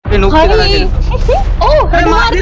Noob की तरह खेल। अरे मार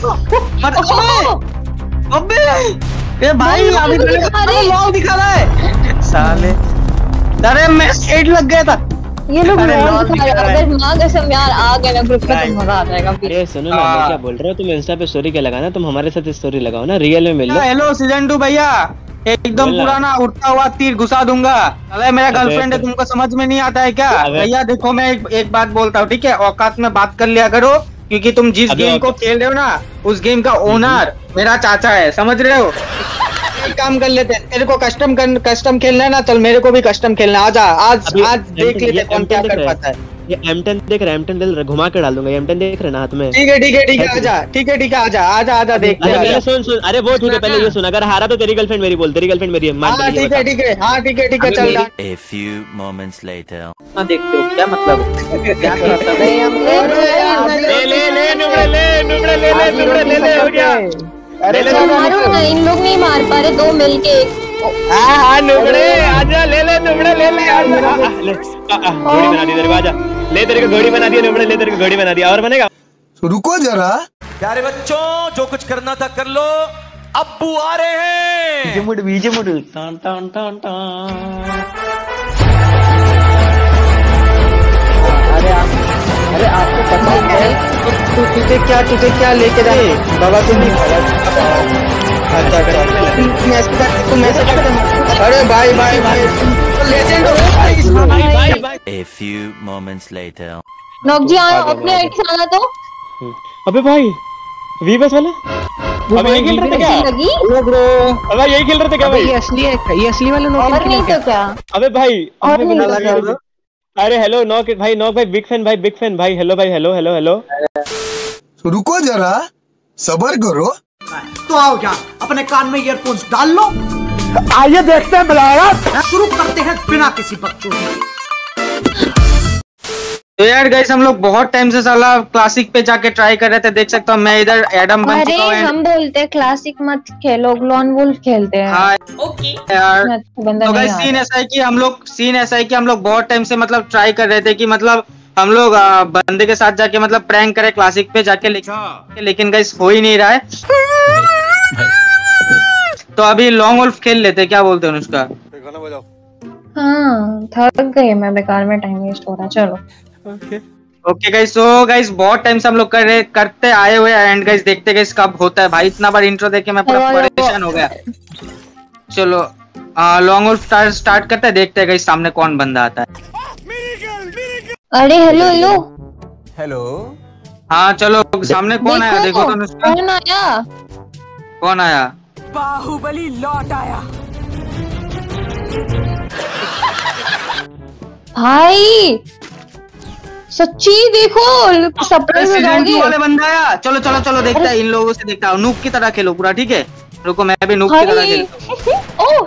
अबे ये भाई अभी लॉन्ग दिखा रहा है साले। अरे मैं हेड लग गया था। ये लोग लॉन्ग दिखा रहे हैं। अगर मां कसम यार आ गए ना ग्रुप में तो मजा आ जाएगा। अरे सुनो ना मैं क्या बोल रहा हूँ, तुम इंस्टा पे स्टोरी क्या लगाना, तुम हमारे साथ स्टोरी लगाओ ना, रियल में मिल लो। हेलो सीजन 2 भैया, एकदम पुराना उठता हुआ तीर घुसा दूंगा। अरे मेरा गर्लफ्रेंड है, तुमको समझ में नहीं आता है क्या? भैया देखो मैं एक बात बोलता हूँ ठीक है, औकात में बात कर लिया करो, क्योंकि तुम जिस गेम को खेल रहे हो ना उस गेम का ओनर मेरा चाचा है, समझ रहे हो? एक काम कर लेते हैं, तेरे को कस्टम खेलना है ना, चल मेरे को भी कस्टम खेलना। आजा आज देख लेते कौन क्या कर पाता है। ये M10 देख रहे, M10 दिल घुमा के डाल दूंगा। M10 देख रहे ना हाथ में। ठीक है आजा, ठीक है आजा देखते हैं। सुन अरे वो ठीक है, पहले ये सुन, अगर हारा तो तेरी गर्लफ्रेंड मेरी बोल, तेरी गर्लफ्रेंड मेरी है। ठीक है चल। A few moments later. देखते हो क्या मतलब क्या ले हो गया। अरे इन लोग नहीं मार पा रहे, दो मिलके। हाँ नुबड़े आजा, ले नुबड़े ले घोड़ी बना दी तेरे को, आजा ले, तेरे को घोड़ी बना दिया नुबड़े, ले तेरे को घोड़ी बना दिया। और बनेगा? रुको जरा प्यारे बच्चों, जो कुछ करना था कर लो, अब्बू आ रहे हैं। बीजे मुड़ टान टान टान टान। अरे आपको पता है तुझे क्या लेके जाए बाबा? तुम नहीं अरे भाई लेजेंड हो। A few moments later. Knock ji अपने आईडी से आना तो। अबे भाई वीबस वाला अबे यही खेल रहे थे क्या? अबे यही खेल रहे थे क्या भाई? ये असली वाला नॉक और नहीं तो क्या? अबे भाई अरे हेलो नॉक भाई बिग फैन भाई हेलो भाई हेलो। रुको जरा सब्र करो। तो आओ क्या, अपने कान में ईयरफोन्स डाल लो, आइए देखते हैं बुलाया। शुरू करते हैं बिना किसी बकचोदी। तो यार गाइस हम लोग बहुत टाइम से साला क्लासिक पे जाके ट्राई कर रहे थे, देख सकता हूँ मैं इधर एडम बन चुका हूँ। हम बोलते हैं क्लासिक मत खेलो, ग्लोन वुल्फ खेलते हैं। हाँ यार तो गाइस सीन ऐसा है कि हम लोग बहुत टाइम से मतलब ट्राई कर रहे थे कि मतलब हम लोग बंदे के साथ जाके मतलब प्रैंक करे क्लासिक पे जाके, लेकिन गाइस हो ही नहीं रहा है। तो अभी लॉन्ग वुल्फ खेल लेते, क्या बोलते हैं उसका? हाँ थक गई मैं, बेकार में टाइम वेस्ट हो रहा है। चलो ओके गाइस, सो गाइस बहुत टाइम से हम लोग करते आए हुए एंड गाइस देखते गाइस कब होता है। भाई इतना बार इंट्रो देख के मैं पूरा परेशान हो गया। चलो लॉन्ग वुल्फ स्टार्ट करते हैं, देखते हैं गाइस सामने कौन बंदा आता है। अरे हेलो हाँ चलो सामने कौन आया देखो तो। कौन आया? बाहुबली लौट आया। भाई सच्ची देखो सरप्राइज वाले बंदा आया। चलो देखते हैं इन लोगों से, देखता हूँ। नूब की तरह खेलो पूरा, ठीक है? रुको मैं भी नूब की तरह खेलूं।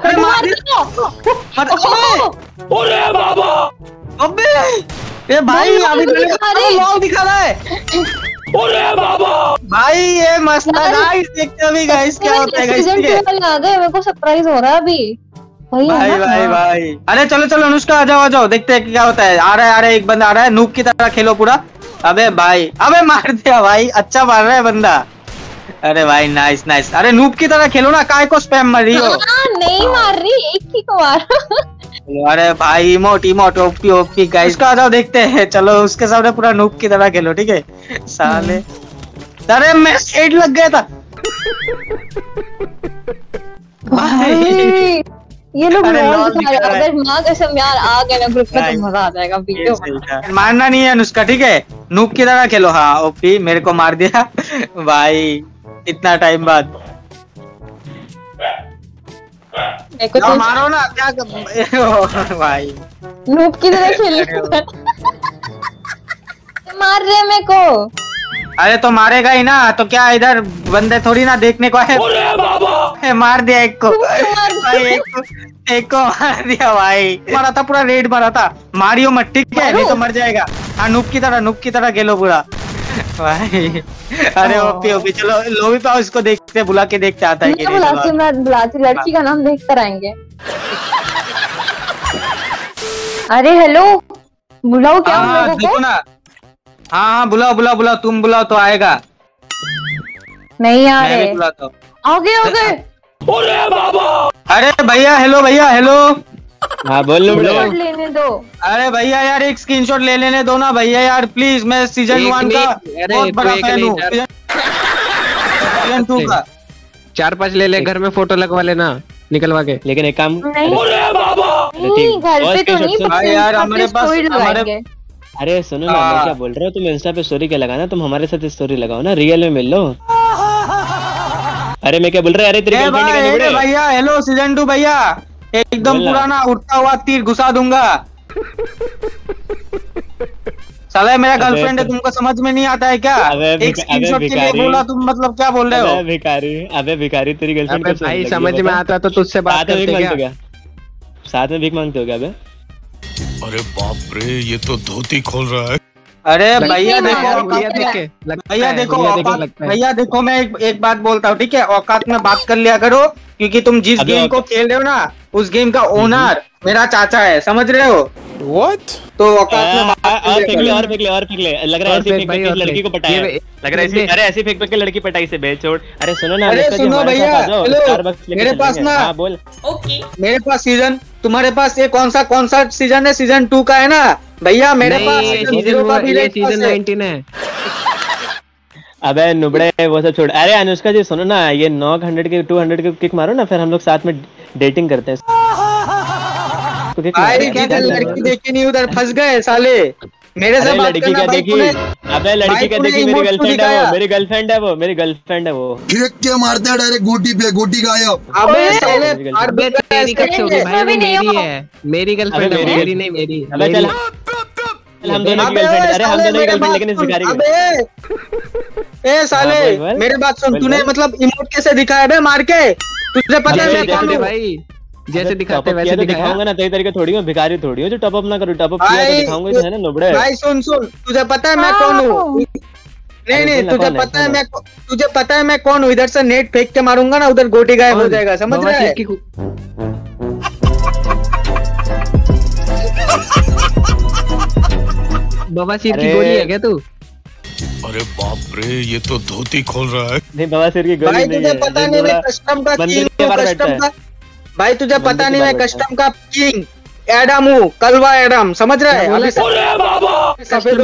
अरे बाबा अबे ये भाई अभी लॉन्ग दिखा रहा है। अरे बाबा भाई ये मस्त है गाइस, देखते अभी गाइस क्या होता है गाइस। मेरे को सरप्राइज हो रहा है अभी भाई। अरे चलो अनुष्का आ जाओ देखते हैं क्या होता है। आ रहा है एक बंदा आ रहा है, नूब की तरह खेलो पूरा। अबे भाई अबे मार दिया भाई, अच्छा मार रहा है बंदा। अरे भाई नाइस। अरे नूब की तरह खेलो ना, काय को स्पैम मार रही हो? नहीं मार रही, एक ही को मार। अरे भाई इमोट ओपी गाइस का आ जाओ देखते हैं। चलो उसके सामने पूरा नूब की तरह खेलो, ठीक है साले। अरे मैं हेड लग गया था भाई। ये लोग अगर मां कसम यार आ गए ना ग्रुप में तो मजा आ जाएगा। वीडियो मारना नहीं है अनुष्का, ठीक है? नूब की तरह खेलो। हाँ ओपी मेरे को मार दिया भाई इतना टाइम बाद। मारो ना क्या भाई, नूब की तरह खेल मार रहे मेरे को। अरे तो मारेगा ही ना, तो क्या इधर बंदे थोड़ी ना देखने को है। मार दिया एक को भाई, एक को मार दिया भाई। मारा था पूरा रेड मारा था। मारियो मत, ठीक है? नहीं तो मर जाएगा। हाँ नूब की तरह खेलो पूरा भाई। अरे ओपी चलो लोबी पाओ, इसको देखते बुला के देखते आता है कि नहीं। मैं बुलाती लड़की का नाम देख कर आएंगे। अरे हेलो बुलाओ क्या हम लोगों को? हाँ बुलाओ बुलाओ बुलाओ, तुम बुलाओ तो आएगा। नहीं आ मैं भी रहे। बुलाता हूँ। आ गए। अरे भैया हेलो, भैया हेलो। हाँ बोल नुबड़े। स्क्रीनशॉट लेने दो। अरे भैया यार एक स्क्रीनशॉट ले लेने दो ना भैया यार प्लीज, मैं सीजन 1 का बहुत बड़ा फैन हूँ, सीजन 2 का। 4-5 ले ले, घर में फोटो लगवा लेना निकलवा के। लेकिन एक काम नहीं नहीं, घर पे तो नहीं, भाई यार हमारे पास हमारे अरे सुनो ना, मैं क्या बोल रहा हूँ, तुम इंस्टा पे स्टोरी क्या लगाना, तुम हमारे साथ स्टोरी लगाओ ना, रियल में मिल लो। अरे मैं क्या बोल रहा है, अरे तेरी गर्लफ्रेंड है नुबड़े। भैया हेलो सीजन 2 भैया, एकदम पुराना उठता हुआ तीर घुसा दूंगा। साला मेरा गर्लफ्रेंड है, तुमको समझ में नहीं आता है क्या? एक स्क्रीनशॉट के लिए बोला तुम, मतलब क्या बोल रहे हो? अबे भिखारी तेरी गर्लफ्रेंड अबे भाई समझ में आता तो तुझसे बात करते क्या? साथ में भीख मांगते हो क्या? अबे अरे बाप रे, ये तो धोती खोल रहा है। अरे भैया देखो, भैया भैया देखो, मैं एक बात बोलता हूँ ठीक है, औकात में बात कर लिया करो, क्योंकि तुम जिस गेम को खेल रहे हो ना, उस गेम का ओनर मेरा चाचा है, समझ रहे हो? What? तो औकात में और फेंक ले, लग रहा है ऐसी फेंक के लड़की को पटाया, लग रहा है ऐसी, अरे ऐसी फेंक के लड़की पटाई से बेच छोड़। अरे सुनो ना, अरे सुनो भैया, हेलो मेरे पास ना, बोल मेरे पास सीजन, तुम्हारे पास ये कौन सा सीजन है? सीजन 2 का है ना भैया, मेरे पास सीजन 0 का भी सीजन 19 है। अबे नुबड़े वो सब छोड़। अरे अनुष्का जी सुनो ना, ये 900 के 200 के किक मारो ना, फिर हम लोग साथ में डेटिंग करते हैं। लड़की देखी नहीं, उधर फंस गए साले। मेरे से बात लड़की क्या देखी? अबे लड़की क्या देखी? मेरी गर्लफ्रेंड है वो, मेरी गर्लफ्रेंड है वो, मेरी गर्लफ्रेंड है वो। फेंक के मारते हैं डायरेक्ट गोटी पे, गोटी गायब। अबे साले मेरी कच्ची होगी भाई, वो मेरी है, मेरी गर्लफ्रेंड है, मेरी नहीं मेरी। अबे चल हम दोनों की गर्लफ्रेंड। अरे हम दोनों की गर्लफ्रेंड, लेकिन इस भिखारी की। अबे ए साले मेरे बात सुन, तूने मतलब इमोट कैसे दिखाया बे मार के? तुझे पता है मैं कौन हूं भाई? जैसे दिखाते वैसे दिखाऊंगा ना, तेरी तरीके थोड़ी हो, भिखारी थोड़ी हो जो टॉप अप ना करूं। टॉप अप किया तो दिखाऊंगा ही है ना नुबड़े। भाई सुन, तुझे पता है मैं कौन हूं? नहीं तुझे पता है मैं कौन हूं? इधर से नेट फेंक के मारूंगा ना, उधर गोटी गायब हो जाएगा, समझ रहा है? बवासीर की गोली है क्या तू? अरे बाप रे, ये तो धोती खोल रहा है। नहीं बवासीर की गोली नहीं है। तुझे पता नहीं मैं कस्टम का किंग हूं, कस्टम का भाई, तुझे पता नहीं मैं कस्टम का किंग एडम हूँ, कलवा एडम, समझ रहा है? अभी सफेद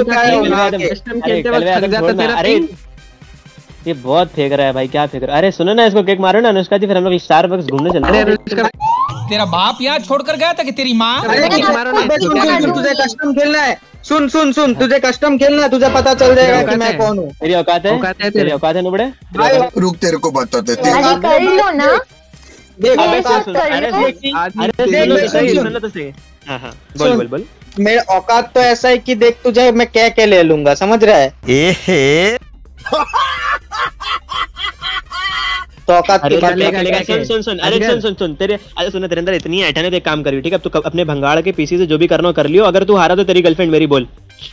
अरे ये बहुत फेंक रहा है भाई, क्या फेंक रहा है? अरे सुनो ना, इसको केक मारो ना अनुष्का जी, फिर हम लोग स्टारबक्स घूमने चलते हैं। तेरा बाप यहाँ छोड़ कर गया था कि तेरी माँ? तुझे कस्टम खेलना है, सुन तुझे कस्टम खेलना है, तुझे पता चल जाएगा कि मैं कौन हूँ। तेरी औकात है, तेरी औकात है नुबड़े। रुक तेरे को बताते थे। कर लो ना, बोल। मेरा औकात तो ऐसा है कि देख तुझे मैं क्या ले लूंगा, समझ रहा है? तो औकात की बात सुन। अरे सुन तेरे अंदर इतनी ऐठन है, तो एक काम करियो ठीक है, तू अपने भंगाड़ के पीसी से जो भी करना कर लियो। अगर तू हारा तो तेरी गर्लफ्रेंड मेरी, बोल।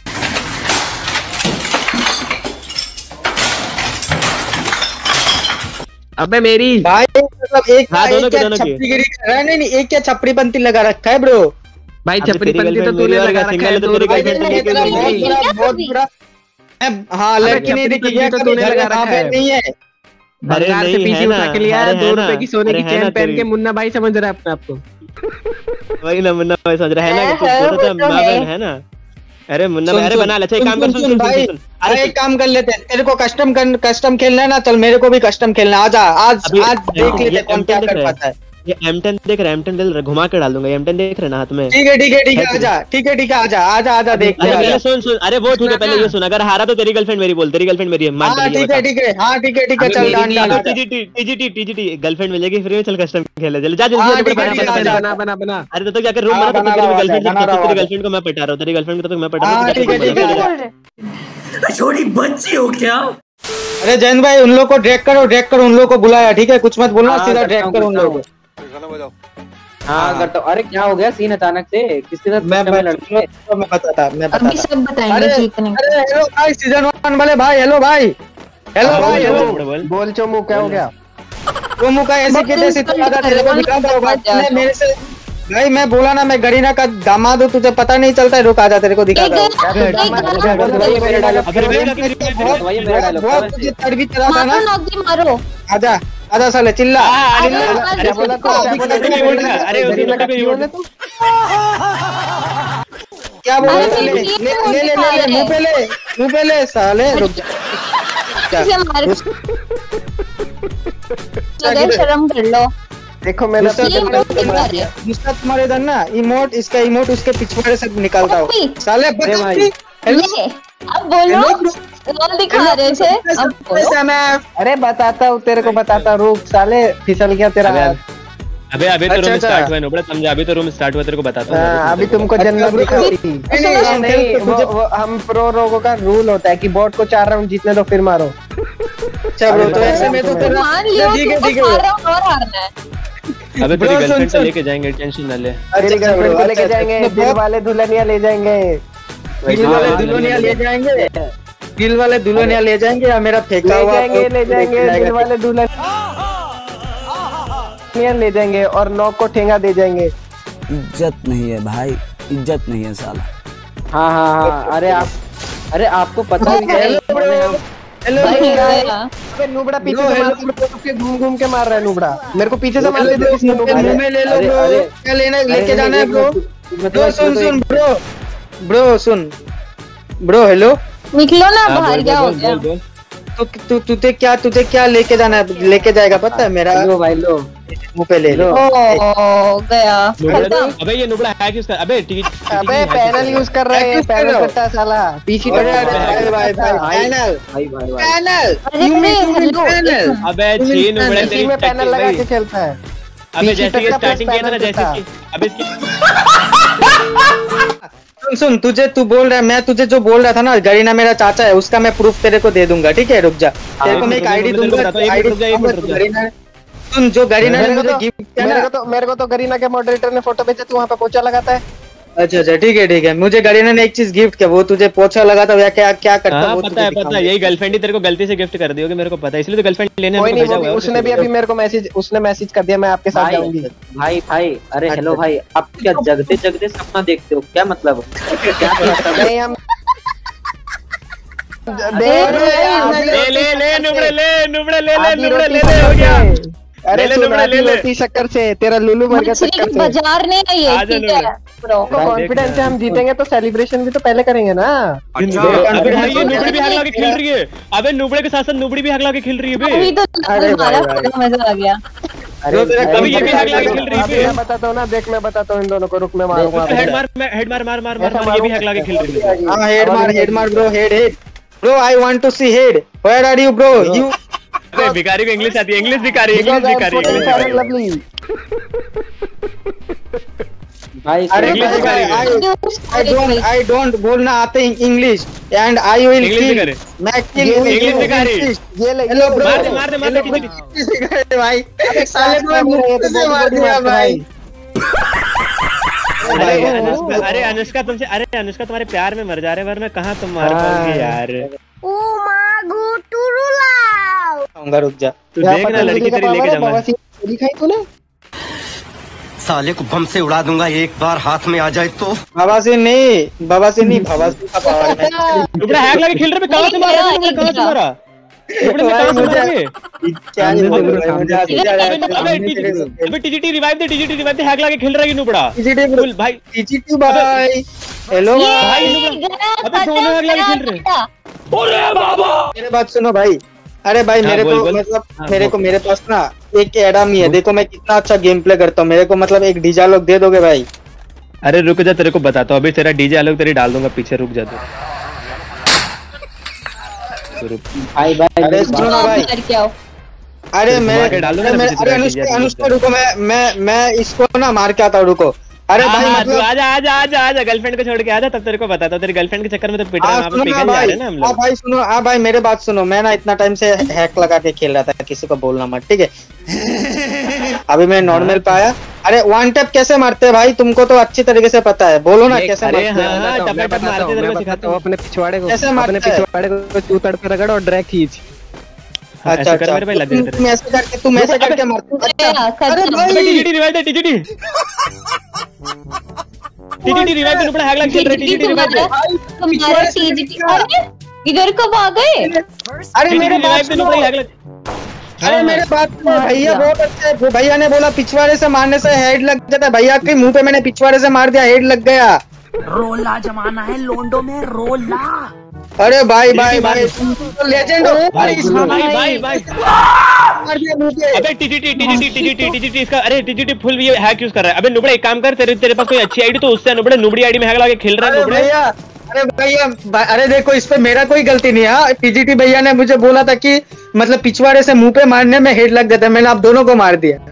अबे मेरी भाई मतलब एक हाँ, दोनों की नहीं एक क्या छपरी पंती लगा रखा है ब्रो। भाई छपरी पंती तो तूने लगा रखा है, बहुत बुरा। हाँ लड़की नहीं दिखी तो तूने लगा रखा है, नहीं है? भंगार से पीसी उठा के लिया है, 2 रुपए की सोने की चेन पहन के मुन्ना भाई समझ रहा है अपने आप को। वही ना मुन्ना भाई समझ रहा है ना, है ना? अरे मुन्ना भाई, अरे बना ले, काम कर, सुन भाई, अरे एक काम कर लेते हैं, तेरे को कस्टम खेलना है ना, चल मेरे को भी कस्टम खेलना, आजा आज देख लेते कौन क्या कर पाता है। ये M10 देख रहे, M10 घुमा के डाल दूंगा, M10 देख रहे ना हाथ में। ठीक है आजा, ठीक है आजा देखते हैं। सुन अरे वो ठीक है, पहले ये सुन, अगर हारा तो तेरी गर्लफ्रेंड मेरी, बोल तेरी गर्लफ्रेंड मेरी है। ठीक है चल TGT गर्लफ्रेंड मिलेगी फ्री में, चल कस्टम खेले चल, जा जल्दी बना। अरे तो जाकर रूम बना, तेरी गर्लफ्रेंड को मैं पटा रहा हूँ, तेरी गर्लफ्रेंड को तो मैं पटा रहा हूँ। ठीक है छोटी बच्ची हो क्या? अरे जैन भाई उन लोग को ड्रैग करो, उन लोग को बुलाया, ठीक है? कुछ मत बोलना, सीधा ड्रैग करो उन लोगों को। हाँ करता हूँ। अरे क्या हो गया सीन अचानक से? किसके साथ? मैं बताता। अभी सब बताएंगे जीतने। अरे हेलो भाई सीजन 1 वाले भाई, हेलो भाई। बोल चोमू क्या हो गया? चोमू का ऐसे के जैसे तो ज्यादा तेरे को दिखा दो भाई, भाई मैं बोला ना मैं गरीना का दामाद हूँ, तुझे पता नहीं चलता है। रुक आजा तेरे को दिखाता हूँ। बहुत तुझे तड़बी चला था ना। मारो आजा आजा साले चिल्ला। क्या बोल रहे? ले मुँह पे ले साले। रुक जा शर्म कर लो। देखो मैंने दूसरा तुम्हारे इधर ना इमोट, इसका इमोट उसके पिछवाड़े से निकालता हूँ साले। हेलो अब बोलो, रोल दिखा रहे थे, अब बोलो। अरे बताता हूँ तेरे को, बताता। रुक साले, फिसल गया तेरा हाथ। अबे तो रूम स्टार्ट हुआ है, समझा? अभी तो रूम स्टार्ट हुआ, तेरे को बताता हूँ। अभी तुमको जन्नत दिखाती। नहीं, हम प्रो लोगों का रूल होता है कि बॉट को 4 राउंड जीतने दो फिर मारो। अच्छा ब्रो, तो ऐसे में तो तेरा ठीक है और हारना है। अबे तेरी गर्लफ्रेंड से लेके जाएंगे, टेंशन ना ले। तेरी गर्लफ्रेंड को लेके जाएंगे, दिल वाले दुल्हनिया ले जाएंगे, दिल वाले दुल्हनिया ले जाएंगे, दिल वाले दुल्हनिया ले जाएंगे या मेरा फेंका हुआ ले जाएंगे, दिल वाले दुल्हनिया ले जाएंगे और नौक को ठेंगा दे जाएंगे। इज्जत नहीं है भाई, इज्जत नहीं है साला। हाँ। अरे आपको पता नहीं है। अबे नुबड़ा पीछे से मार, घूम के मार रहा है नुबड़ा। मेरे को पीछे से मार ले दो, इसमें मुंह में ले लो ब्रो। क्या लेना लेके जाना है ब्रो? ब्रो सुन ब्रो सुन ब्रो। हेलो निकलो ना बाहर, क्या हो गया? तो तुझे क्या लेके जाना है? लेके जाएगा पता है मेरा। लो भाई लो, मुंह पे ले लो। ओ गया। अबे ये नुबड़ा हैक यूज कर। अबे पैनल यूज कर रहे हैं, पैनल करता है साला। पीछे पैनल। अबे छह नुबड़े तेरी में पैनल लगा के खेलता है। अबे जैसे ये स्टार्टिंग किया था ना, जैसे कि अबे सुन तू बोल रहा है, मैं तुझे जो बोल रहा था ना, गरीना मेरा चाचा है, उसका मैं प्रूफ तेरे को दे दूंगा। ठीक है रुक जा, तेरे को मैं एक आईडी दूंगा। सुन, जो गरीना ने मुझे गिफ्ट किया, मेरे को तो गरीना के मॉडरेटर ने फोटो भेजा, तू वहाँ पे पोछा लगाता है। अच्छा ठीक है। मुझे गरीना ने एक चीज गिफ्ट किया, वो तुझे पोछा लगाता है क्या करता है वो पता है। यही गर्लफ्रेंड ही तेरे को गलती से गिफ्ट कर दी होगी, मेरे को पता है, इसलिए तो गर्लफ्रेंड लेने कोई नहीं, उसने भी अभी मेरे को मैसेज कर दिया, मैं आपके साथ जाऊंगी। भाई अरे हेलो भाई, आप क्या जगते सपना देखते हो? क्या मतलब? नहीं हम ले हो गया। अरे ले शक्कर से तेरा लुलू मर गया शक्कर से। बाजार ने कॉन्फिडेंस से हम जीतेंगे तो सेलिब्रेशन भी तो पहले करेंगे ना। अबे भाई ये नुबड़ी भी हक ला के खेल रही है। अबे नुबड़े के साथ साथ नुबड़ी भी हक ला के खेल रही है बे। अभी तो मजा आ गया। अभी ये भी हक ला के खेल रही है। मैं बताता हूँ ना, देख मैं बताता हूँ इन दोनों को। रुक मैं मारूंगा। हेड मार, ये भी हक ला के खेल रही है। हां हेड मार bro, head bro. I want to see head. Where are you bro? You भिखारी को इंग्लिश आती है, इंग्लिश भिखारी। भाई आई डोंट बोलना आते English and I will kill. मैं किल इंग्लिश भिखारी। हेलो ब्रो, मार दे भाई। साले को मार दिया भाई। अरे अनुष्का तुम्हारे प्यार में मर जा रहे, वरना कहाँ तुम मार पाओगे यार। रुक जा, तू देख ना, लड़की तेरी लेके जाऊंगा। दिखाई तूने? साले को बम से उड़ा दूंगा एक बार हाथ में आ जाए तो। बाबा से नहीं भवासी का पावर है। टुकड़ा हैक लगा खेल रहे, कहां से मारा? कहां से मारा? अबे टीजीटी रिवाइव दे, हैक लगा खेल रहा है नुबड़ा। टीजीटी भाई, टीजीटी भाई। हेलो भाई, अबे दोनों हैक लगा खेल रहे हैं। अरे बाबा, मेरे बात सुनो भाई। अरे भाई मेरे को मतलब मेरे पास ना एक एडम ही है। देखो मैं कितना अच्छा गेम प्ले करता हूँ। मेरे को मतलब एक डीजे लोग दे दोगे भाई? अरे रुक जा, तेरे को बताता हूँ अभी। तेरा डीजे अलग तेरी डाल दूंगा पीछे, रुक जा। भाई अरे सुनो ना भाई। अरे अनुष्का रुको, मैं इसको ना मार के आता हूँ। रुको। अरे भाई मतलब आजा गर्लफ्रेंड को छोड़ के आजा, तब तेरे को बताता हूँ। तेरी गर्लफ्रेंड के चक्कर में तो पिट रहा है ना हम लोग। भाई सुनो, भाई मेरे बात सुनो। मैं ना इतना टाइम से हैक लगा के खेल रहा था, किसी को बोलना मत, ठीक है? अभी मैं नॉर्मल पे आया। अरे वन टैप कैसे मारते हैं भाई? तुमको तो अच्छी तरीके से पता है, बोलो ना कैसे मारते हैं। अपने पिछवाड़े को चूतड़ पे रगड़ और ड्रैग खींच। अच्छा अच्छा मेरे भाई लग गए तुम ऐसे करके मारते। अरे भाई टीजीटी रिवाइव दे, टीजीटी रिवाइव दे, नुबड़ा हैक लग चल रहा है, टीजीटी रिवाइव दे। तुम्हारे टीजीटी, अरे इधर कब आ गए? अरे मेरे रिवाइव दे, नुबड़ा हैक लग। अरे मेरे बात भैया बहुत अच्छा है। भैया ने बोला पिछवाड़े से मारने से हेड लग जाता है, भैया के मुंह पे मैंने पिछवाड़े से मार दिया, हेड लग गया। रोला जमाना है लोंडो में, रोला। अरे भाई तुम तो लेजेंड हो भाई। अबे टीजीटी इसका, अरे टीजीटी फुल ये हैक यूज कर रहा है। अबे नुबड़े एक काम कर, तेरे पास कोई अच्छी आईडी तो उससे नुबड़े नुबड़ी आईडी में हैक लगा के खेल रहा है नुबड़े। अरे भैया अरे देखो इस पे मेरा कोई गलती नहीं है। टीजीटी भैया ने मुझे बोला था कि मतलब पिछवाड़े से मुंह पे मारने में हेड लग जाता है, मैंने आप दोनों को मार दिया।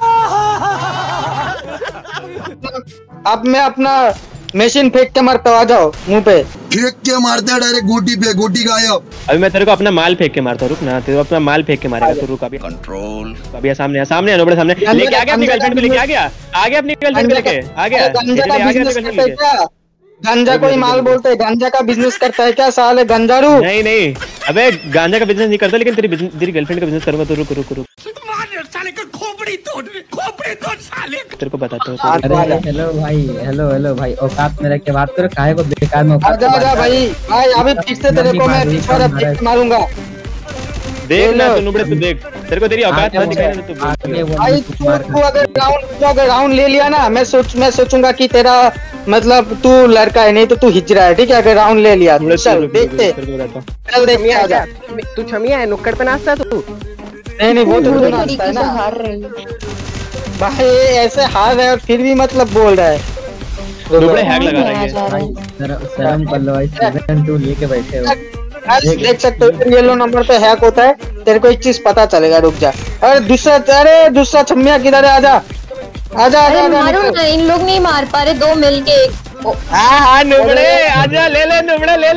अब मैं अपना मशीन फेंक के मारता हूँ, आ जाओ मुंह पे। फेंक के मारता है डायरेक्ट गोटी पे, गोटी गायब। अभी मैं तेरे को अपना माल फेंक के मारता हूँ, रुक ना, तेरे को अपना माल फेंक के मारेगा तो रुक। अभी कंट्रोल, अभी सामने नुबड़े सामने लेके आ गया अपनी गर्लफ्रेंड को, लेके आ गया अपनी गर्लफ्रेंड को लेके आ गया। गांजा कोई माल बोलते हैं, गांजा का बिजनेस करता है क्या साले गंजारू? नहीं अबे गांजा का बिजनेस नहीं करता, लेकिन तेरी गर्लफ्रेंड का बिजनेस करूंगा तो रुक साले का खोपड़ी तोड़ साले। तेरे को बताता हूँ। अरे हेलो भाई औकात में रख के बात करो, काहे को बेकार में आजा भाई अभी फिर से तेरे को मैं पिछवाड़ा फेंक मारूंगा। देख ना तू नुबड़े, तू देख, तेरे को तेरी औकात ना दिखाई ना तू। भाई तू अगर राउंड ले लिया ना, मैं सोचूंगा कि तेरा मतलब तू लड़का है, नहीं तो तू हिजड़ा है, ठीक है? अगर राउंड ले लिया चल देखते, चल देखते आजा। तू छमिया है, नुक्कड़ पे नाचता तू? नहीं वो तो नाचता है ना भाई, ऐसे हार रहा है और फिर भी मतलब बोल रहा है। नुबड़े हैक लगा रहे हैं, शर्म कर लो भाई, 7-2 लेके बैठे हो। देख सकते हो येलो नंबर पे हैक होता है, तेरे को एक चीज पता चलेगा, रुक जा। अरे दूसरा छम्मिया किधर है? आजा मारो ना, इन लोग नहीं मार पा रहे, दो मिलके। हाँ नुबड़े आजा, ले नुबड़े ले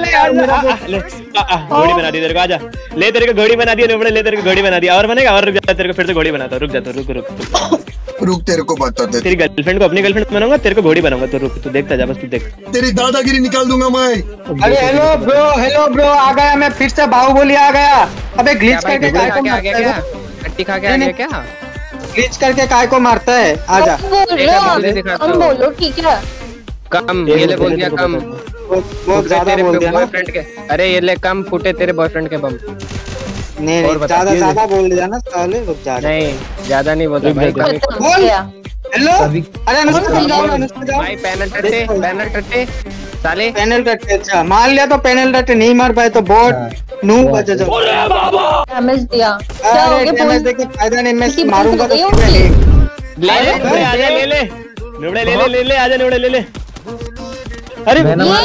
घोड़ी बना दी तेरे को, आजा ले, तेरे को घोड़ी बना दिया नुबड़े, ले तेरे को घोड़ी बना दिया। और बनेगा और रुक जा, तेरे को फिर से घोड़ी बनाता, रुक जा तो रुक तेरे को बता दे, तेरी गर्लफ्रेंड को अपनी गर्लफ्रेंड बनाऊंगा, तेरे को घोड़ी बनाऊंगा, तो रुक, तू देखता जा, बस तू देख, तेरी दादागिरी निकाल दूंगा मैं। अरे हेलो ब्रो आ गया मैं फिर से, बाहुबली आ गया। अबे ग्लिच करके काय को मारता है? हट्टी खा के आ गया क्या? ग्लिच करके काय को मारता है? आजा कम बोलो, ठीक है? कम ये ले बोल दिया, कम बहुत ज्यादा बोल दिया बॉयफ्रेंड के। अरे ये ले कम फूटे तेरे बॉयफ्रेंड के बम। नहीं ज्यादा बोल दिया ना साले, रुक जा। नहीं ज्यादा नहीं बोला भाई, बोल। हेलो अरे अनुष्का भाई पैनल टट्टे साले, पैनल टट्टे। अच्छा मान लिया तो पैनल टट्टे नहीं मार पाए तो बहुत नू बचा जो डैमेज दिया। क्या हो गया? डैमेज देके फायदा नहीं, मैं मारूंगा तो ले आजा नुबड़े ले। अरे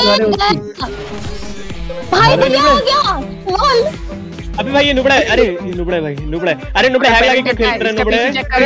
भाई तो क्या हो गया? अबे भाई ये नुबड़ा है, अरे नुबड़ा भाई, अरे नुबड़ा हैक लगा के खेल रहे हैं नुबड़े।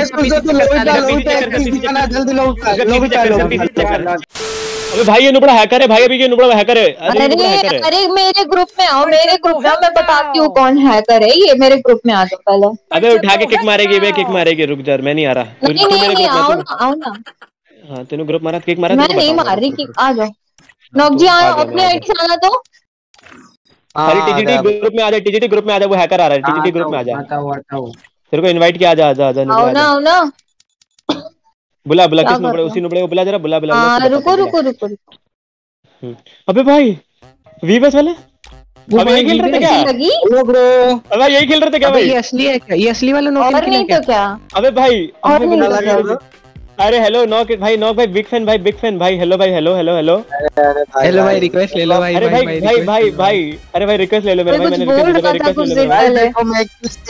अबे भाई ये नुबड़ा हैकर है भाई, अभी ये नुबड़ा हैकर है। अरे मेरे ग्रुप में आओ, मेरे ग्रुप में मैं बताती हूँ कौन हैकर है ये, मेरे ग्रुप में आ जाओ पहले। अबे उठा के किक मारेगी, वे किक मारेगी, रुक जा, मैं नहीं आ रहा। नहीं आओ ना। हाँ तेनू ग्रुप मारा, किक मारा, मैं नहीं मार रही किक, आ जाओ। नॉक जी आओ, अपनी आईडी चला दो। अरे टीजीटी ग्रुप में आ जा, टीजीटी ग्रुप में आ जा, वो हैकर आ रहा है, टीजीटी ग्रुप में आ जा। तेरे को इनवाइट किया, आजा आओ ना। बुला किस नुबड़े, उसी नुबड़े को बुला जरा, बुला। रुको। अबे भाई वीबस वाले अब यही खेल रहे थे क्या? हेलो ब्रो, अबे यही खेल रहे थे क्या भाई? ये असली है क्या? ये असली वाला नॉक और नहीं तो क्या? अबे भाई अरे हेलो नॉक भाई, बिग फैन भाई, हेलो भाई, हेलो भाई, रिक्वेस्ट ले लो भाई। अरे भाई अरे भाई रिक्वेस्ट ले लो मेरे भाई, मैंने रिक्वेस्ट ले लो। देखो मैं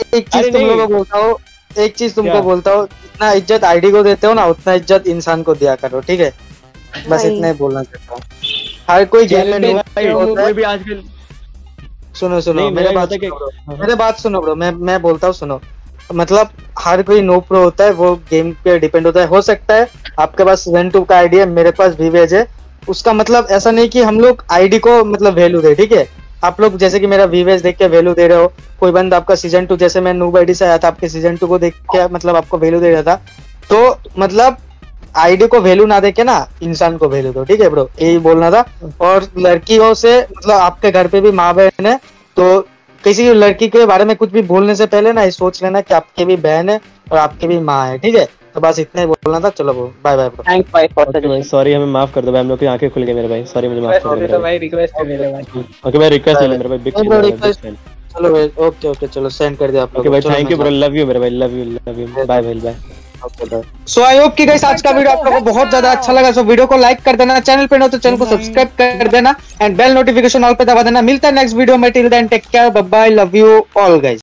एक चीज तुमको बोलता हूँ, जितना इज्जत आईडी को देते हो ना, उतना इज्जत इंसान को दिया करो, ठीक है? बस इतना ही बोलना चाहता हूँ। हर कोई गेम में कोई भी आजकल सुनो मेरे बात सुनो ब्रो, मैं बोलता हूँ सुनो। मतलब हर कोई नो प्रो होता है, वो गेम पे डिपेंड होता है। हो सकता है आपके पास Zen2 का आईडी है, मेरे पास वीवेज है, उसका मतलब ऐसा नहीं कि हम लोग आईडी को मतलब वैल्यू दे, ठीक है? आप लोग जैसे कि मेरा वीवेज देख के वैल्यू दे रहे हो, कोई बंदा आपका सीजन 2, जैसे मैं नूब आईडी से आया था, आपके सीजन 2 को देख के मतलब आपको वैल्यू दे रहा था, तो मतलब आईडी को वैल्यू ना देके ना इंसान को वैल्यू दो, ठीक है ब्रो? यही बोलना था। और लड़कियों से मतलब आपके घर पे भी माँ बहन है, तो किसी लड़की के बारे में कुछ भी बोलने से पहले ना ये सोच लेना कि आपकी भी बहन है और आपकी भी माँ है, ठीक है? तो बस इतना ही बोलना था। चलो बाय बाय ब्रो। थैंक भाई, सॉरी, हमें माफ कर दो भाई, हम लोग की आंखें खुल गई मेरे भाई, सॉरी, मुझे माफ कर दो मेरे भाई। रिक्वेस्ट है मेरे भाई। ओके भाई, रिक्वेस्ट है मेरे भाई, बिग फैन। चलो भाई, ओके चलो सेंड कर दिया आप लोग। ओके भाई, thank you bro, love you मेरे भाई, लव यू, बाय भाई, बाय। सो आई होप कि गाइस आज का वीडियो आप लोगों को बहुत ज्यादा अच्छा लगा। सो वीडियो को लाइक कर देना, चैनल पे न हो तो चैनल को सब्सक्राइब कर देना एंड बेल नोटिफिकेशन ऑल पे दबा देना। मिलता है नेक्स्ट वीडियो में, till then take care, bye bye, love you all guys.